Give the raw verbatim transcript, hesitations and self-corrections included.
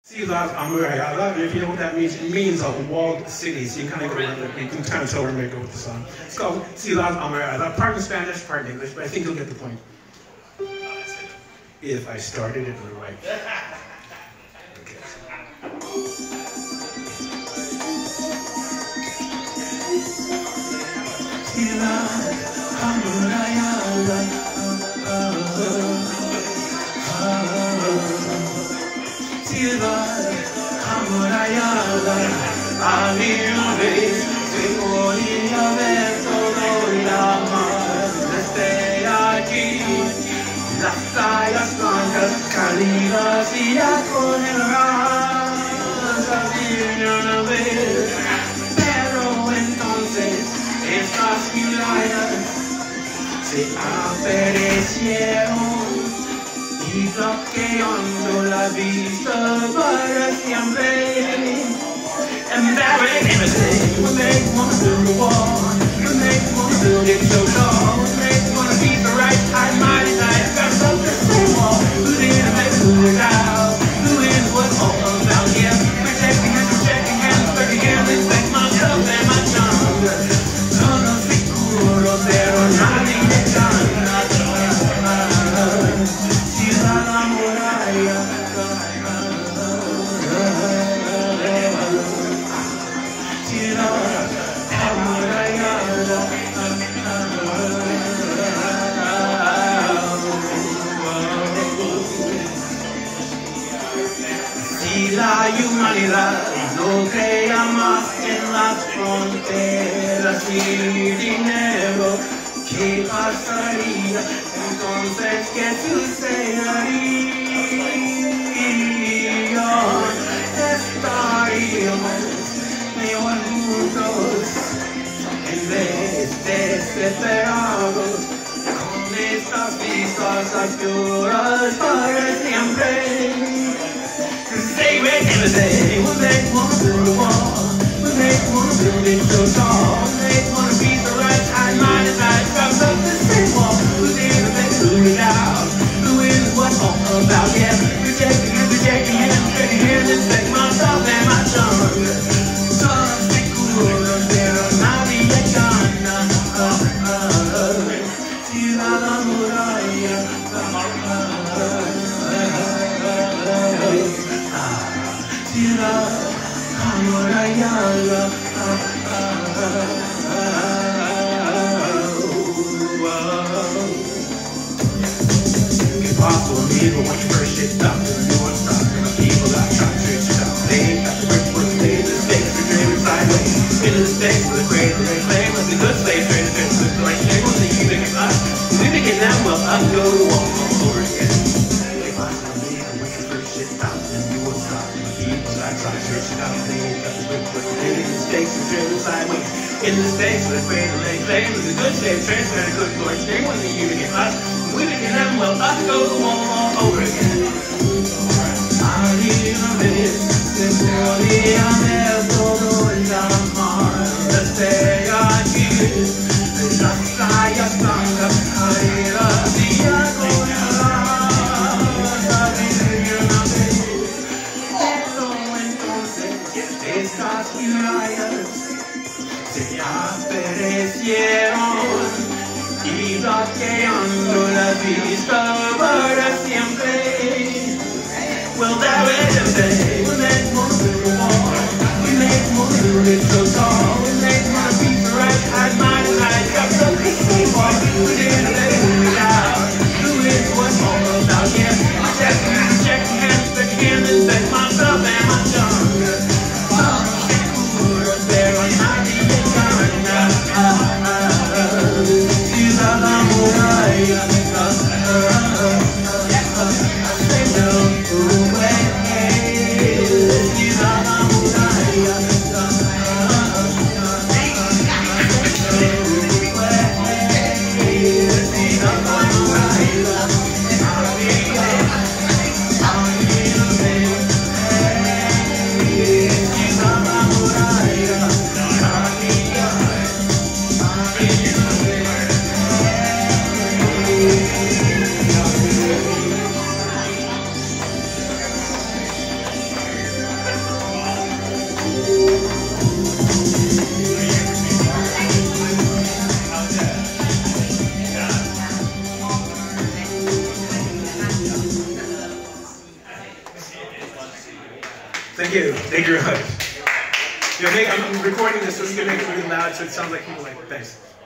Ciudad Amurallada, and if you know what that means, it means a walled city, so you can kind of go around it, you can kind of tell where I'm going to go with the song. It's called Ciudad Amurallada, part in Spanish, part in English, but I think you'll get the point. If I started it right. Okay. Ciudad Amurallada, Ciudad Amurallada, a mil veces se podía ver todo la mar desde aquí, las playas blancas, cálidas y ya con el raza vinieron a ver, pero entonces estas murallas se aparecieron y bloqueando la vista para siempre. And that way everything will make one build a wall, will make one build it so tall, will make one beat the right time, mighty night, got something to say wall, who's in a mess, who is out, who is what's all about, yeah, protecting hands, protecting hands, protecting hands, respect myself and my tongue, no nos seguro, pero nadie me gana, Ciudad Amurallada. Si la humanidad no crea más en las fronteras y dinero, ¿qué pasaría? Entonces, ¿qué sucedería? Estaríamos mejor juntos en vez de separados, con estas vistas oscuras para siempre. Say we're gonna say, we'll make one build a wall, we'll make one build it so tall, we'll make one beat the right time, mind and night, comes up the same wall, who's in the best, who is out, who is what's all about, yeah, rejecting and rejecting and rejecting and respect myself and my tongue, sono sicuro, pero nadie gana, Ciudad Amurallada, Ciudad Amurallada. ¿Qué pasó, amigo, when you first shit stopped? You want to stop, and the people got shot, straight shit out. They ain't got the rich for the stage, the stakes are driven sideways. Into the stakes with a crazy they claim was a good slave trade, a good good like they was the you became us. We became them, well, up go to walk all over again. Qué pasó, amigo, when you first shit stopped, and you want to stop, and the people got shot, straight shit out. They ain't got the rich for the stage, the stakes are driven sideways. Into the stakes with a crazy they claim was a good slave trade, a good Lord. They was the you became us. We became them, well, up go to walk all over again. Alguna vez se podía ver todo el mar desde aquí, las playas blancas, cálidas y acoleradas vinieron a ver, pero entonces estas murallas se aparecieron y bloqueando la vista para siempre. Well, that way to say, we make one build a wall, we make one build it so tall, we make one beat the right time, mind and night, got something to say for, we didn't let it out, who is what's all about, yeah, rejecting and rejecting and respecting and respect myself and my tongue, sono sicuro, pero nadie gana, Ciudad Amurallada, say no way. Thank you. Thank you very much. Yeah, I'm recording this so it's going to make it really loud so it sounds like people like, thanks.